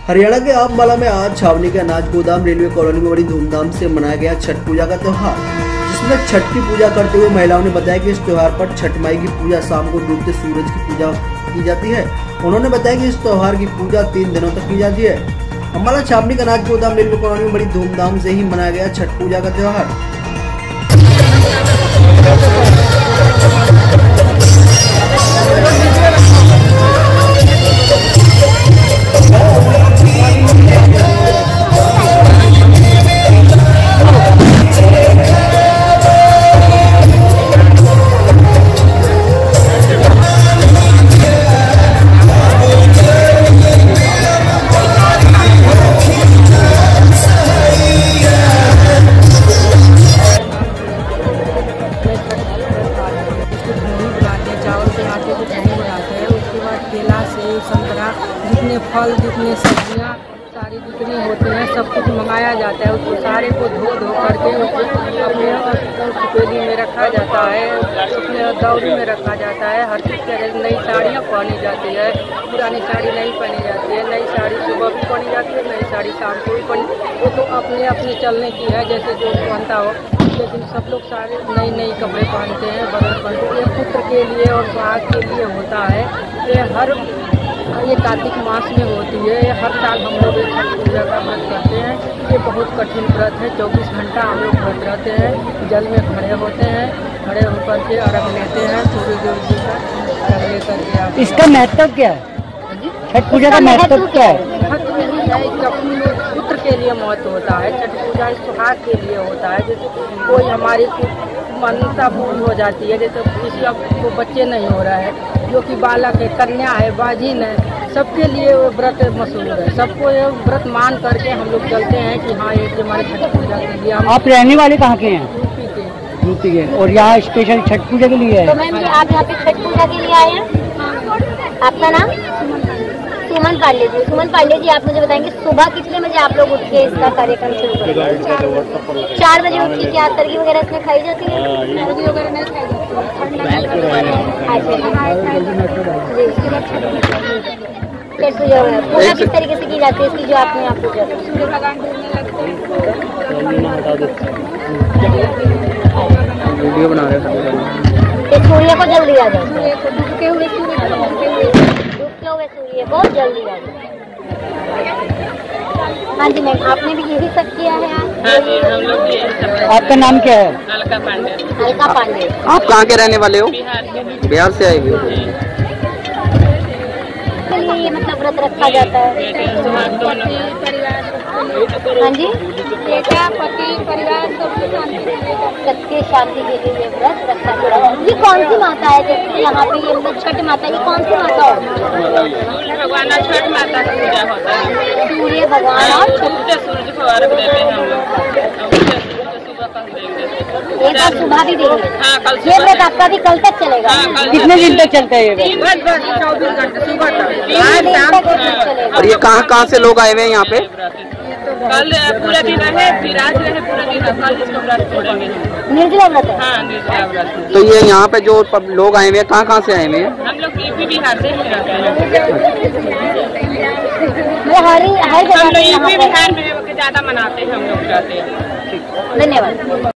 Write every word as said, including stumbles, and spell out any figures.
हरियाणा के आमबाला में आज छावनी के अनाज गोदाम रेलवे कॉलोनी में बड़ी धूमधाम से मनाया गया छठ पूजा का त्योहार, जिसमें छठ की पूजा करते हुए महिलाओं ने बताया कि इस त्योहार पर छठ माई की पूजा शाम को डूबते सूरज की पूजा की जाती है। उन्होंने बताया कि इस त्योहार की पूजा तीन दिनों तक की जाती है। अम्बाला छावनी के अनाज गोदाम रेलवे कॉलोनी में बड़ी धूमधाम से ही मनाया गया छठ पूजा का त्योहार। केला से संतरा जितने फल जितने सब्जियां सारी जितनी होती हैं सब कुछ मंगाया जाता है। उसको सारे को धो धो करके उसको अपने सुपेली में रखा जाता है, अपने दौरी में रखा जाता है। हर चीज़ के नई साड़ियाँ पहनी जाती है, पुरानी साड़ी नहीं पहनी जाती है। नई साड़ी सुबह भी पहनी जाती है, नई साड़ी शाम को भी पहनी। वो तो अपने अपने चलने की है, जैसे जो पहनता हो, लेकिन सब लोग सारे नई नई कपड़े पहनते हैं, बदल पहनते हैं। पुत्र के लिए और सुहाग के लिए होता है। ये हर ये कार्तिक मास में होती है। ये हर साल हम लोग छठ पूजा का व्रत करते हैं। ये बहुत कठिन व्रत है। चौबीस घंटा हम लोग व्रत रहते हैं, जल में खड़े होते हैं, खड़े होकर के अर्घ लेते हैं सूर्य देव जी का अर्घ लेकर के। इसका महत्व क्या है? छठ पूजा का महत्व क्या है? महत्व यही है, पुत्र के लिए महत्व होता है। छठ पूजा सुहाग के लिए होता है। जैसे कोई हमारी मान्यता पूरी हो जाती है, जैसे किसी को बच्चे नहीं हो रहा है, जो कि बालक है, कन्या है, बाजिन है, सबके लिए वो व्रत मशहूर है। सबको ये व्रत मान करके हम लोग चलते हैं कि हाँ ये हमारे छठ पूजा के लिए। हम आप रहने वाले कहाँ के हैं? यूपी के। यूपी के। और यहाँ स्पेशल छठ पूजा के लिए है? तो मैम आप यहाँ पे छठ पूजा के लिए आए हैं? आपका नाम? सुमन पांडे जी। सुमन पांडे जी, आप मुझे बताएंगे सुबह कितने बजे आप लोग उठ के इसका कार्यक्रम शुरू करते हैं? चार बजे उठ के। क्या तरगी वगैरह इसमें खाई जाती है? तरगी वगैरह नहीं खाई जाती है। छठ पूजा पूजा किस तरीके से की जाती है इसकी, जो आपने यहाँ पूजा? सूर्य भगवान वीडियो बना रहे हैं। सूर्य को जल्दी आ जाए, डूबते हुए सूर्य डूबते हुए सूर्य को जल्दी आ जाए। हाँ जी मैम, आपने भी यही सब किया है? हाँ जी, हम लोग भी यही सब। आपका नाम क्या है? अलका पांडे। अलका पांडे। आप कहाँ के रहने वाले हो? बिहार के। बिहार से आए हुए? के लिए ये मतलब व्रत रखा जाता है? हाँ जी, बेटा पति परिवार सबके शांति के लिए, सबके शांति के लिए ये व्रत रखा जाता है। ये कौन सी माता है? जैसे यहाँ पे ये मतलब छठ माता, ये कौन सी माता है? सूर्य भगवान और छठ माता की पूजा होता है। सूर्य भगवान और छठ। सूर्य को अर्घ देते हैं हम लोग। एक बार सुबह भी देंगे। हाँ, कल ये व्रत आपका भी कल तक चलेगा? कितने दिन तक चलता है ये? बस बस चौबीस घंटे सुबह तक। तीन दिन तक चलेगा। और ये कहाँ कहाँ से लोग आए हुए हैं यहाँ पे? कल पूरा दिन रहे, फिर आज रहे पूरा दिन। कल इसको व्रत छोड़ेंगे। निर्जला व्रत है? हाँ, निर्जला व्रत। तो ये यहाँ पे जो लोग आए हुए हैं कहाँ कहाँ से आए हुए हैं? हम लोग यूपी बिहार से ही रहते हैं। हर हर हम लोग जगह यूपी बिहार में ज्यादा मनाते हैं, हम लोग रहते हैं। धन्यवाद।